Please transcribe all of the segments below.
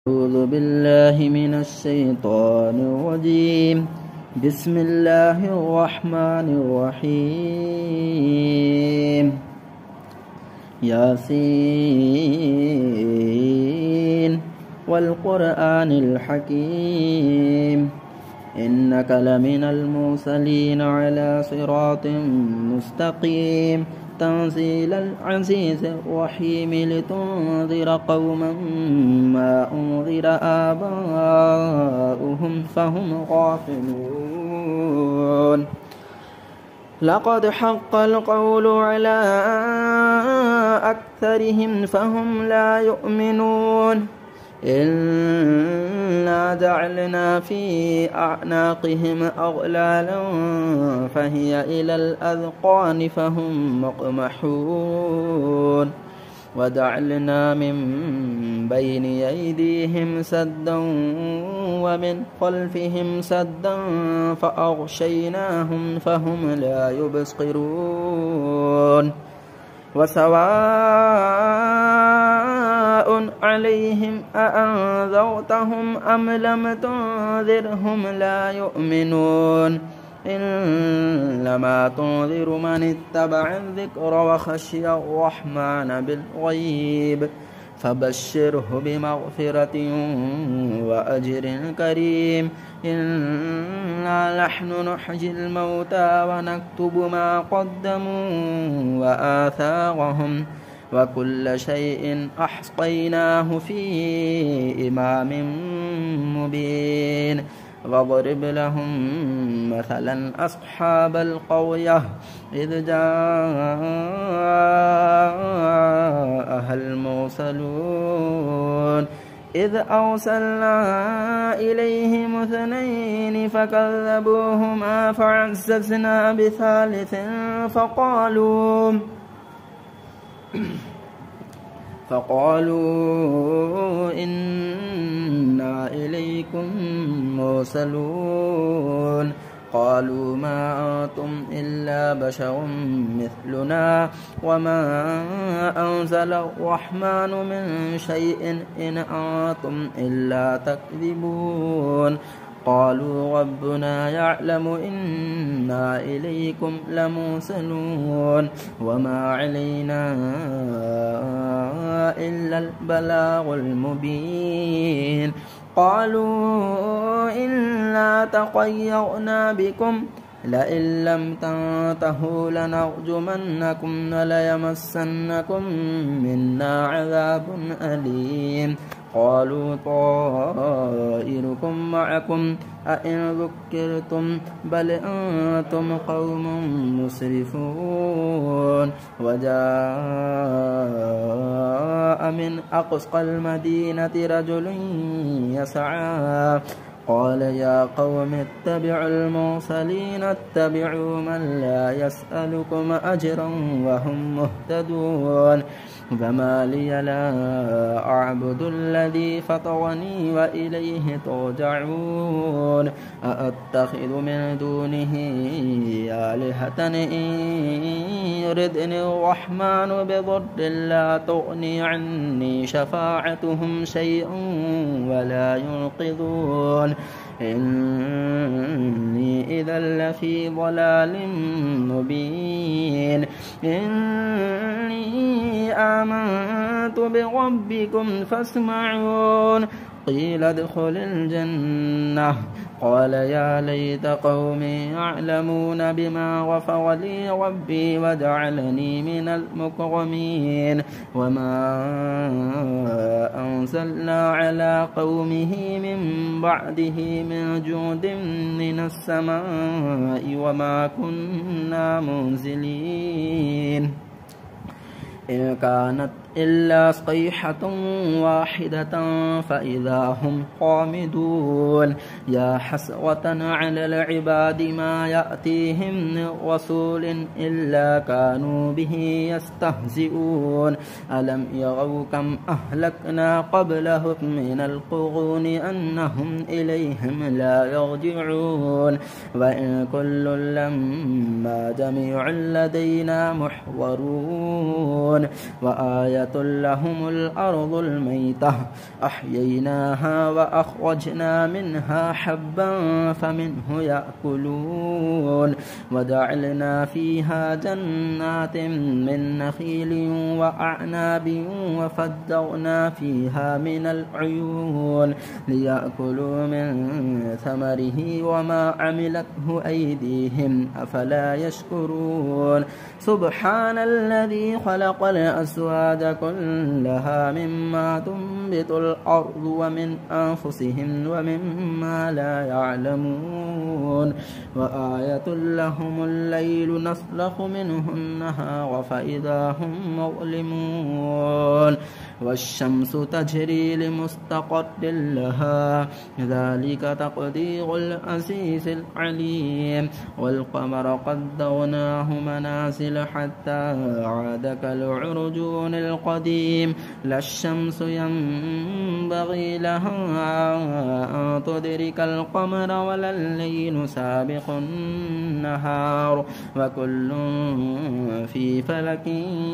أعوذ بالله من الشيطان الرجيم. بسم الله الرحمن الرحيم. ياسين والقرآن الحكيم إنك لمن المرسلين على صراط مستقيم تنزيل العزيز الرحيم لتنذر قوما ما أنذر آباؤهم فهم غافلون. لقد حق القول على أكثرهم فهم لا يؤمنون إنا جعلنا في أعناقهم أغلالا فهي إلى الأذقان فهم مقمحون وجعلنا من بين أيديهم سدا ومن خلفهم سدا فأغشيناهم فهم لا يبصرون. وسواء عليهم أأنذرتهم أم لم تنذرهم لا يؤمنون إنما تنذر من اتبع الذكر وخشي الرحمن بالغيب فبشره بمغفرة وأجر كريم. إنا نحن نحيي الموتى ونكتب ما قدموا وآثارهم وكل شيء أحصيناه في إمام مبين. واضرب لهم مثلا أصحاب القرية إذ جاءها المرسلون إذ أرسلنا إليهم اثنين فكذبوهما فعززنا بثالث فقالوا إنا إليكم مرسلون. قالوا ما أنتم إلا بشر مثلنا وما أنزل الرحمن من شيء إن أنتم إلا تكذبون. قالوا ربنا يعلم إنا إليكم لمرسلون وما علينا إلا البلاغ المبين. قالوا إنا تطيرنا بكم لئن لم تنتهوا لنرجمنكم وليمسنكم منا عذاب أليم. قالوا طائركم معكم أئن ذكرتم بل أنتم قوم مسرفون. وجاء من أقصى المدينة رجل يسعى قال يا قوم اتبعوا المرسلين اتبعوا من لا يسألكم أجرا وهم مهتدون. فما لي لا أعبد الذي فطرني وإليه ترجعون. أأتخذ من دونه آلهة إن يردني الرحمن بضر لا تغني عني شفاعتهم شيئا ولا ينقذون. إني إذا لفي ضلال مبين. إني آمنت بربكم فاسمعون. قيل ادخل الجنة قال يا ليت قومي يعلمون بما غفر لي ربي وجعلني من المكرمين. وما أنزلنا على قومه من بعده من جود من السماء وما كنا منزلين إن كانت إلا صيحة واحدة فإذا هم خامدون. يا حسرة على العباد ما يأتيهم من رسول إلا كانوا به يستهزئون. ألم يروا كم أهلكنا قبلهم من القرون أنهم إليهم لا يرجعون. وإن كل لما جميع لدينا محضرون. وآية وآية لهم الأرض الميتة أحييناها وأخرجنا منها حبا فمنه يأكلون وجعلنا فيها جنات من نخيل وأعناب وفجرنا فيها من العيون ليأكلوا من ثمره وما عملته أيديهم أفلا يشكرون سبحان الذي خلق الأزواج كلها مما تنبت الأرض ومن أنفسهم ومما لا يعلمون وآية لهم الليل نسلخ منه النهار فإذا هم مظلمون والشمس تجري لمستقر لها ذلك تقدير العزيز العليم والقمر قدرناه منازل حتى عاد كالعرجون القديم لا الشمس ينبغي لها أن تدرك القمر ولا الليل سابق النهار وكل في فلك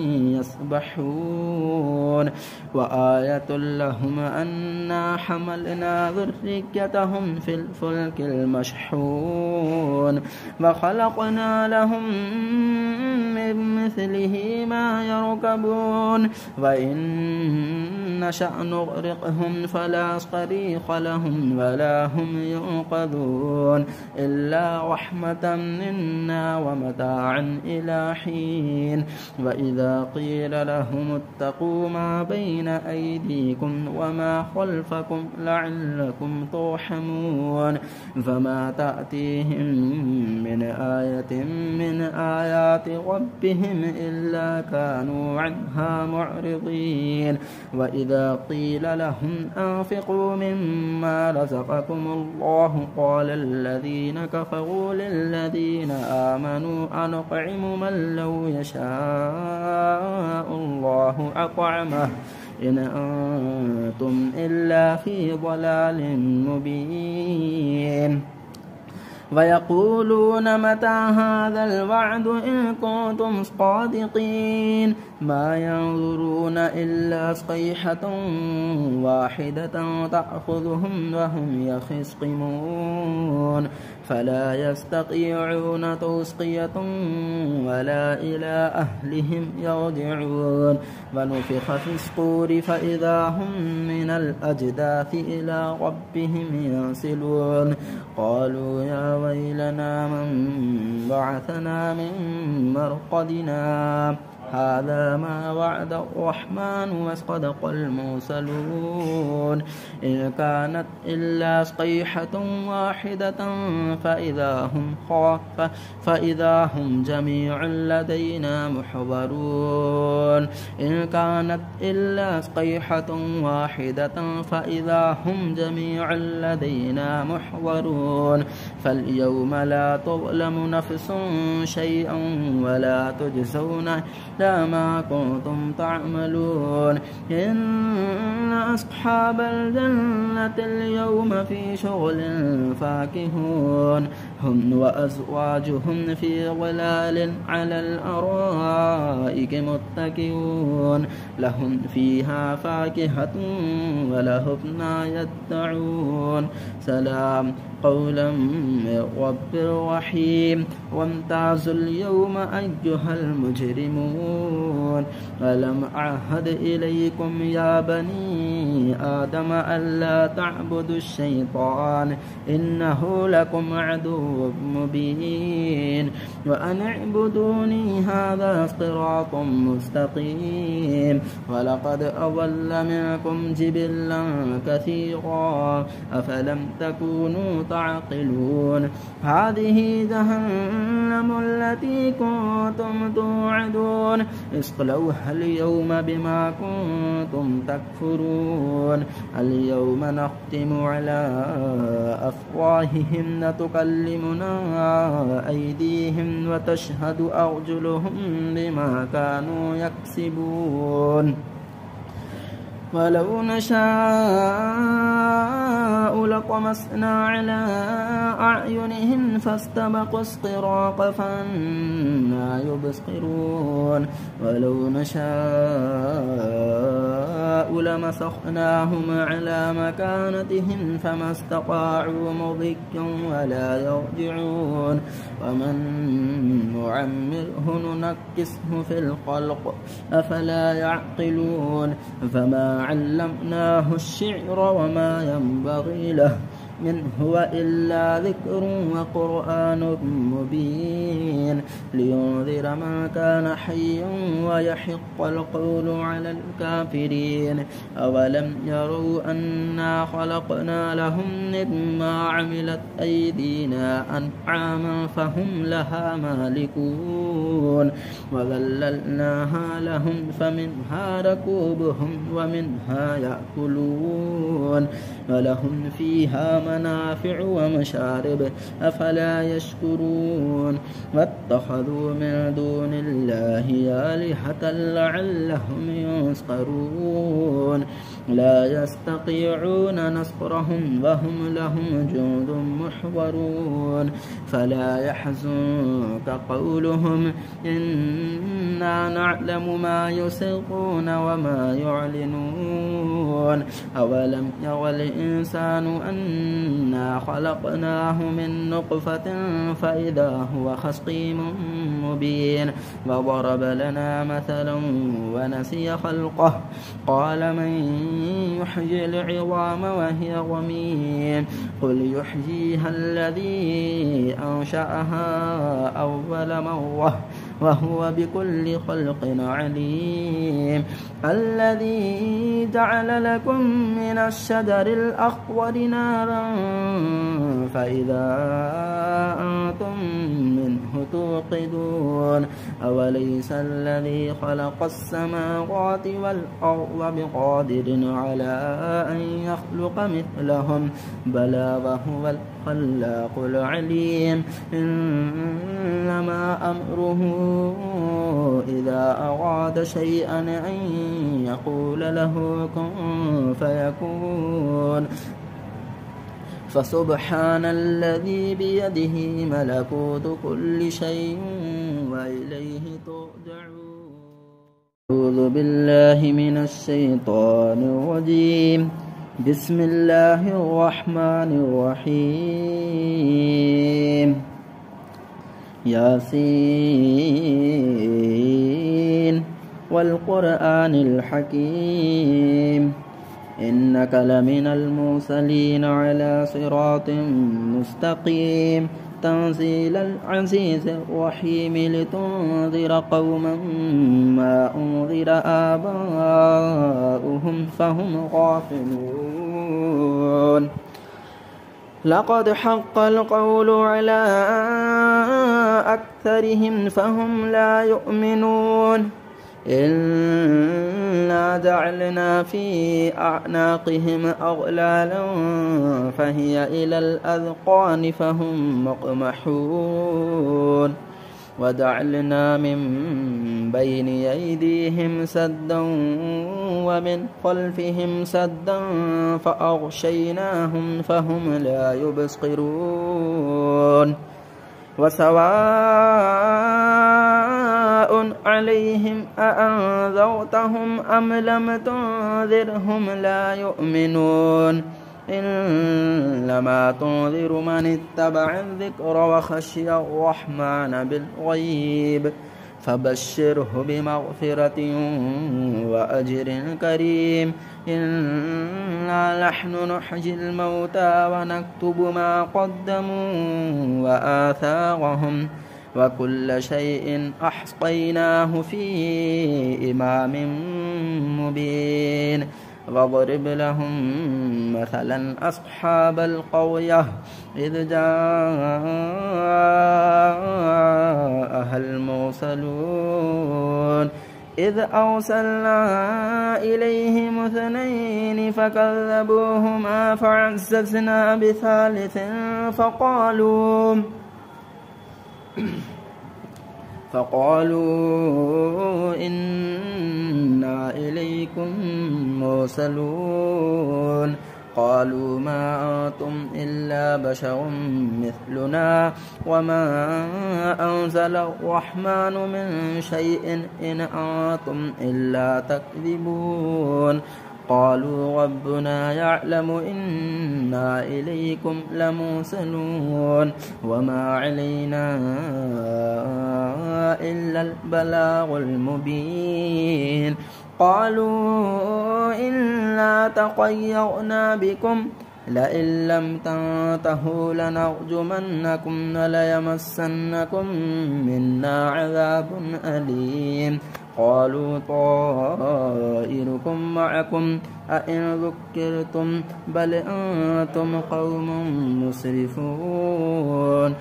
يسبحون وآية لهم أنا حملنا ذريتهم في الفلك المشحون وخلقنا لهم من مثله ما يركبون وإن نشأ نغرقهم فلا صريخ لهم ولا هم ينقذون إلا رحمة منا ومتاعا إلى حين وإذا قيل لهم اتقوا ما بين أيديكم وما خلفكم لعلكم ترحمون فما تأتيهم من آية من آيات ربهم إلا كانوا عنها معرضين وإذا قيل لهم أنفقوا مما رزقكم الله قال الذين كفروا للذين آمنوا أنطعم من لو يشاء الله أطعمه إن أنتم إلا في ضلال مبين ويقولون متى هذا الوعد إن كنتم صادقين ما ينظرون إلا صيحة واحدة تأخذهم وهم يخصمون فلا يستطيعون توصية ولا إلى أهلهم يرجعون ونفخ في الصور فإذا هم من الأجداث إلى ربهم ينسلون قالوا يا ويلنا من بعثنا من مرقدنا هذا ما وعد الرحمن وصدق المرسلون إن كانت إلا صيحة واحدة فإذا هم جميع لدينا محضرون إن كانت إلا صيحة واحدة فإذا هم جميع لدينا محضرون فاليوم لا تظلم نفس شيئا ولا تجزون ما كنتم تعملون إن أصحاب الجنة اليوم في شغل فاكهون هم وأزواجهم في ظلال على الأرائك متكئون لهم فيها فاكهة ولهم ما يدعون سلام قولا من رب رحيم وامتازوا اليوم أيها المجرمون ألم أعهد إليكم يا بني آدم ألا تعبدوا الشيطان إنه لكم عدو مبين وأن اعبدوني هذا صراط مستقيم ولقد أضل منكم جبلا كثيرا أفلم تكونوا تعقلون هذه جهنم التي كنتم توعدون اصلوها اليوم بما كنتم تكفرون اليوم نختم على أفواههم وتكلمنا أيديهم وتشهد أرجلهم بما كانوا يكسبون ولو نشاء لطمسنا فطمسنا على أعينهم فاستبقوا الصراط فأنى يبصرون ولو نشاء لمسخناهم على مكانتهم فما استطاعوا مضيا ولا يرجعون ومن نعمره ننكسه في الخلق أفلا يعقلون فما علمناه الشعر وما ينبغي له إن هو إلا ذكر وقرآن مبين لينذر من كان حيا ويحق القول على الكافرين أولم يروا أنا خلقنا لهم مما عملت أيدينا أنعاما فهم لها مالكون وذللناها لهم فمنها ركوبهم ومنها يأكلون ولهم فيها منافع ومشارب أفلا يشكرون واتخذوا من دون الله آلهة لعلهم ينصرون لا يستطيعون نصرهم وهم لهم جند محضرون فلا يحزنك قولهم إنا نعلم ما يسرون وما يعلنون أولم ير الإنسان أنا خلقناه من نطفة فإذا هو خصيم مبين وضرب لنا مثلا ونسي خلقه قال من يحيي العظام وهي رميم قل يحييها الذي أنشأها أول مرة وهو بكل خلق عليم الذي جعل لكم من الشجر الأخضر نارا فإذا أنتم منه توقدون أوليس الذي خلق السماوات والأرض بقادر على أن يخلق مثلهم بلى وهو الخلاق العليم إنما أمره إذا أراد شيئا أن يقول له كن فيكون فسبحان الذي بيده ملكوت كل شيء وإليه ترجعون أعوذ بالله من الشيطان الرجيم بسم الله الرحمن الرحيم ياسين والقرآن الحكيم إنك لمن المرسلين على صراط مستقيم تنزيل العزيز الرحيم لتنذر قوما ما أنذر آباؤهم فهم غافلون لقد حق القول على أكثرهم فهم لا يؤمنون إنا جعلنا في أعناقهم أغلالا فهي إلى الأذقان فهم مقمحون وجعلنا من بين أيديهم سدا ومن خلفهم سدا فأغشيناهم فهم لا يبصرون وسواء عليهم أأنذرتهم أم لم تنذرهم لا يؤمنون إنما تنذر من اتبع الذكر وخشي الرحمن بالغيب فبشره بمغفرة وأجر كريم إنا نحن نحيي الموتى ونكتب ما قدموا وآثارهم وكل شيء أحصيناه في إمام مبين واضرب لهم مثلا أصحاب القرية إذ جاءها المرسلون إذ أرسلنا إليهم اثنين فكذبوهما فعززنا بثالث فقالوا إنا إليكم مرسلون قالوا ما أنتم إلا بشر مثلنا وما أنزل الرحمن من شيء إن أنتم إلا تكذبون قالوا ربنا يعلم إنا إليكم لمرسلون وما علينا إلا البلاغ المبين قالوا إنا تطيرنا بكم لئن لم تنتهوا لنرجمنكم وليمسنكم منا عذاب أليم قالوا طائركم معكم أئن ذكرتم بل أنتم قوم مسرفون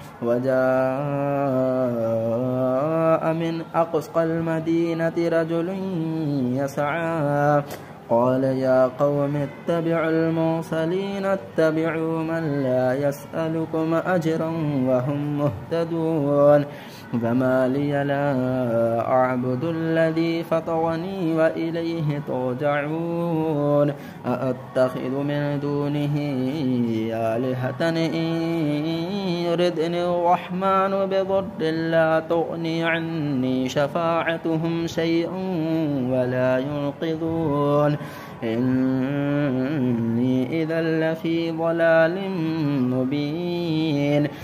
وجاء من أقصى المدينة رجل يسعى قال يا قوم اتبعوا المرسلين اتبعوا من لا يسألكم أجرا وهم مهتدون فما لي لا أعبد الذي فطرني وإليه ترجعون أأتخذ من دونه آلهة إن يردني الرحمن بضر لا تغني عني شفاعتهم شيئا ولا ينقذون إني إذا لفي ضلال مبين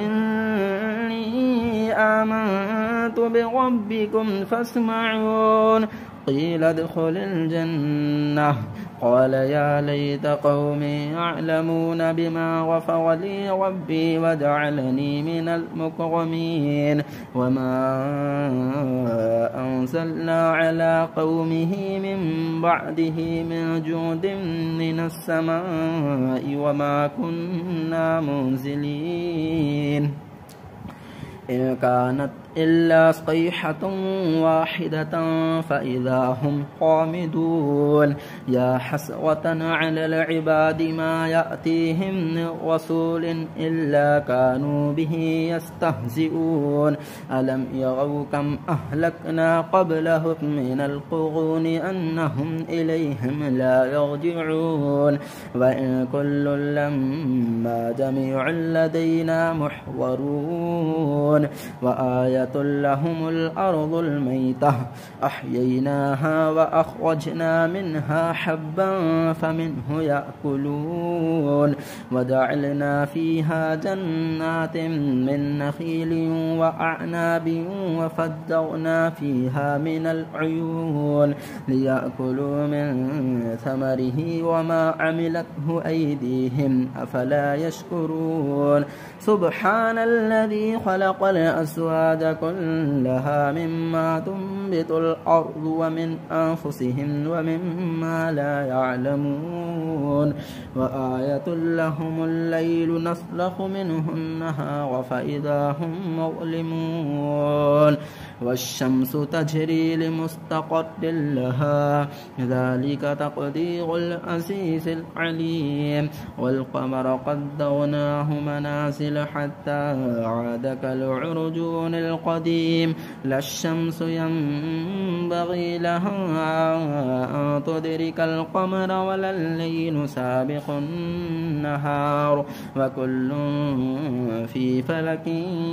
إني آمنت بربكم فاسمعون قيل ادخل الجنة قال يا ليت قومي يعلمون بما غفر لي ربي وجعلني من المكرمين وما أنزلنا على قومه من بعده من جود من السماء وما كنا منزلين إن كانت إلا صيحة واحدة فإذا هم خامدون يا حسرة على العباد ما يأتيهم من رسول إلا كانوا به يستهزئون ألم يروا كم أهلكنا قبلهم من القرون أنهم إليهم لا يرجعون وإن كل لما جميع لدينا محضرون وآية لهم الأرض الميتة أحييناها وأخرجنا منها حبا فمنه يأكلون وجعلنا فيها جنات من نخيل وأعناب وفجرنا فيها من العيون ليأكلوا من ثمره وما عملته أيديهم أفلا يشكرون سبحان الذي خلق الأزواج كلها مما تنبت الأرض ومن أنفسهم ومما لا يعلمون وآية لهم الليل نسلخ منه النهار فإذا هم مظلمون والشمس تجري لمستقر لها ذلك تقدير العزيز العليم والقمر قدرناه منازل حتى عاد كالعرجون القديم لا الشمس ينبغي لها أن تدرك القمر ولا الليل سابق النهار وكل في فلك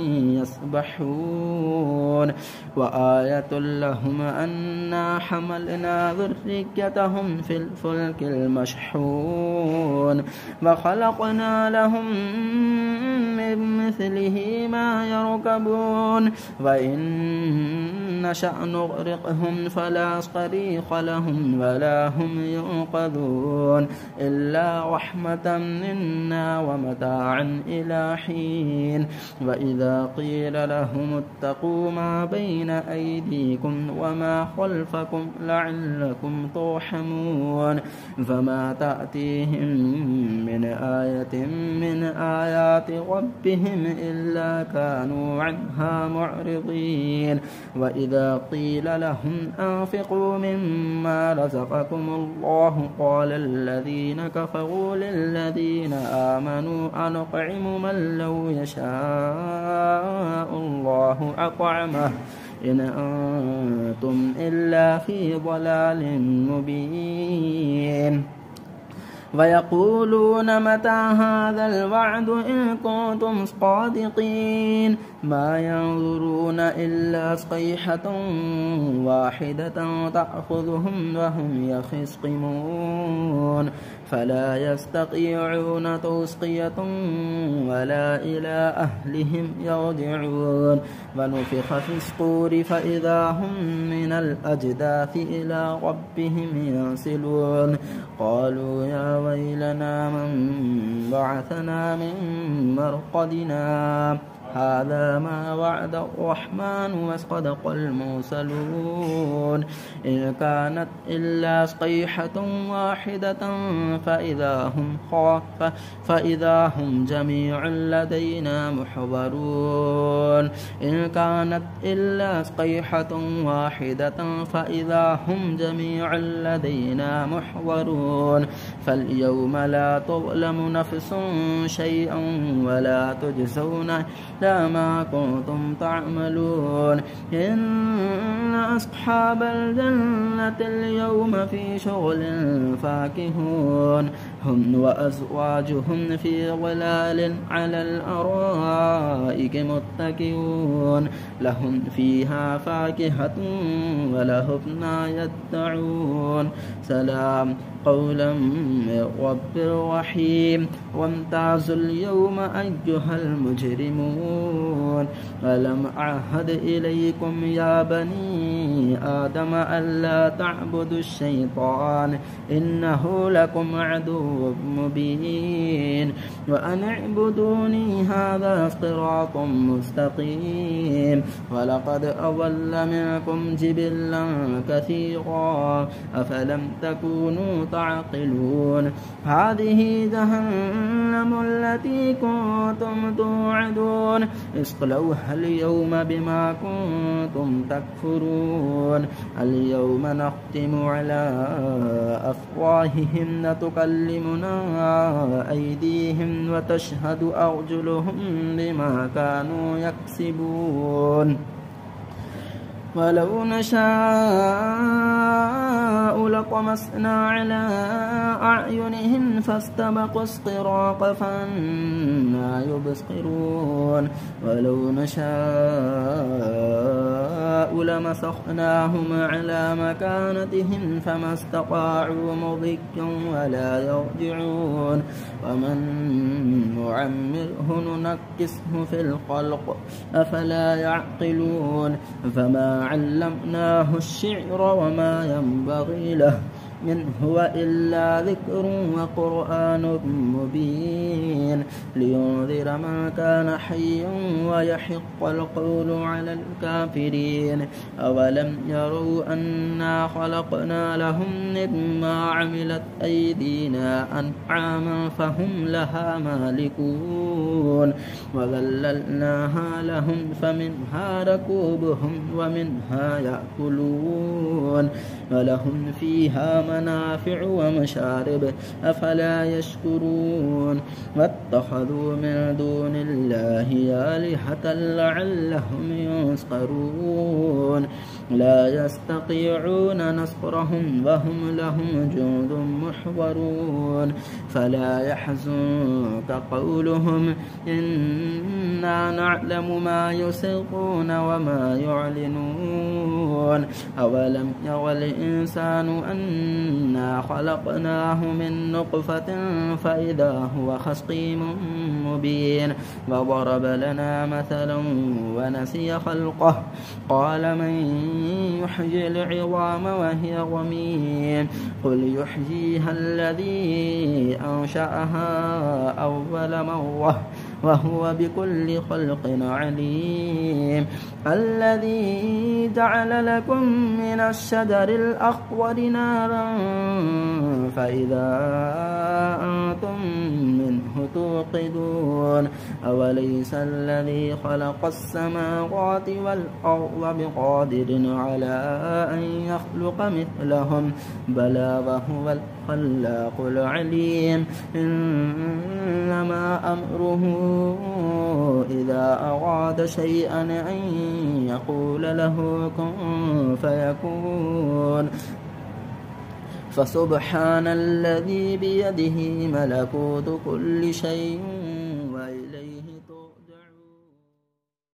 يسبحون وآية لهم أنا حملنا ذريتهم في الفلك المشحون وخلقنا لهم من مثله ما يركبون وإن نشأ نغرقهم فلا صريخ لهم ولا هم ينقذون إلا رحمة منا ومتاعا إلى حين وإذا قيل لهم اتقوا ما بين أيديكم وما خلفكم لعلكم ترحمون فما تأتيهم من آية من آيات ربهم إلا كانوا عنها معرضين وإذا قيل لهم أنفقوا مما رزقكم الله قال الذين كفروا للذين آمنوا أنطعم من لو يشاء الله أطعمه إن أنتم إلا في ضلال مبين ويقولون متى هذا الوعد إن كنتم صادقين ما ينظرون إلا صيحة واحدة تأخذهم وهم يخصمون فلا يستطيعون توصية ولا إلى أهلهم يرجعون ونفخ في الصور فإذا هم من الأجداث إلى ربهم ينسلون قالوا يا ويلنا من بعثنا من مرقدنا هذا ما وعد الرحمن وصدق المرسلون إن كانت إلا صيحة واحدة فإذا هم جميع لدينا محضرون إن كانت إلا صيحة واحدة فإذا هم جميع لدينا محضرون فاليوم لا تظلم نفس شيئا ولا تجزون لا ما كنتم تعملون إن أصحاب الجنة اليوم في شغل فاكهون هم وأزواجهم في ظلال على الأرائك متكئون لهم فيها فاكهة ولهم ما يدعون سلام قولا من رب رحيم وامتازوا اليوم أيها المجرمون ألم أعهد إليكم يا بني آدم ألا تعبدوا الشيطان إنه لكم عدو مبين وأن اعبدوني هذا صراط مستقيم ولقد أضل منكم جبلا كثيرا أفلم تكونوا تعقلون هذه جهنم التي كنتم توعدون اصلوها اليوم بما كنتم تكفرون اليوم نختم على أفواههم وتكلمنا أيديهم وتشهد أرجلهم بما كانوا يكسبون ولو نشاء لطمسنا على أعينهم فاستبقوا الصراط فأنى يبصرون ولو نشاء لمسخناهم على مكانتهم فما استطاعوا مضيا ولا يرجعون ومن نعمره ننكسه في الخلق أفلا يعقلون فما علمناه الشعر وما ينبغي له إن هو إلا ذكر وقرآن مبين لينذر من كان حيا ويحق القول على الكافرين أولم يروا أنا خلقنا لهم مما عملت أيدينا أنعاما فهم لها مالكون وذللناها لهم فمنها ركوبهم ومنها يأكلون ولهم فيها منافع ومشارب أفلا يشكرون واتخذوا من دون الله آلهة لعلهم ينصرون لا يستطيعون نصرهم وهم لهم جند محضرون فلا يحزنك قولهم إنا نعلم ما يسرون وما يعلنون أولم ير الإنسان أنا خلقناه من نطفة فإذا هو خصيم مبين وضرب لنا مثلا ونسي خلقه قال من يحيي العظام وهي رميم قل يحييها الذي أنشأها أول مرة وهو بكل خلق عليم الذي جعل لكم من الشجر الأخضر نارا فإذا أنتم منه توقدون أوليس الذي خلق السماوات والأرض بقادر على أن يخلق مثلهم بلى وهو الخلاق العليم إنما أمره إذا أراد شيئا أن يقول له كن فيكون فسبحان الذي بيده ملكوت كل شيء